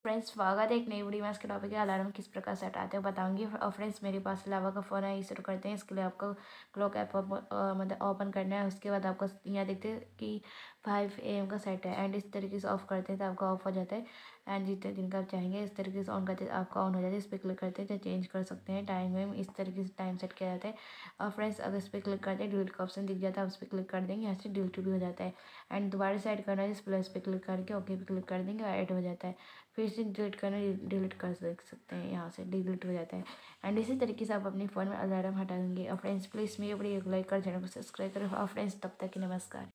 Friends स्वागत है एक नई वीडियो में। इसके टॉपिक है अलार्म किस प्रकार सेट आते हैं बताऊंगी। और फ्रेंड्स मेरे पास लावा का फ़ोन है, ये शुरू करते हैं। इसके लिए आपको क्लॉक ऐप मतलब ओपन करना है। उसके बाद आपको यहाँ देखते हैं कि 5 AM का सेट है एंड इस तरीके से ऑफ़ करते हैं तो आपका ऑफ हो जाता है। एंड जितने दिन का आप चाहेंगे इस तरीके से ऑन करते हैं आपका ऑन हो जाता है। इस पर क्लिक करते हैं तो चेंज कर सकते हैं टाइम में, इस तरीके से टाइम सेट किया जाता है। और फ्रेंड्स अगर इस पर क्लिक करते हैं डिलीट का ऑप्शन दिख जाता है, उस पर क्लिक कर देंगे, यहाँ से डिलीट भी हो जाता है। एंड दोबारा से ऐड करना है, इस प्लस पे क्लिक करके ओके पे क्लिक कर देंगे और ऐड हो जाता है। फिर से डिलीट करना, डिलीट कर सकते हैं, यहाँ से डिलीट हो जाता है। एंड इसी तरीके से आप अपने फ़ोन में अलार्म हटा देंगे। और फ्रेंड्स प्लीज़ मेरे वीडियो को लाइक कर चैनल को सब्सक्राइब करें। और फ्रेंड्स तब तक के नमस्कार।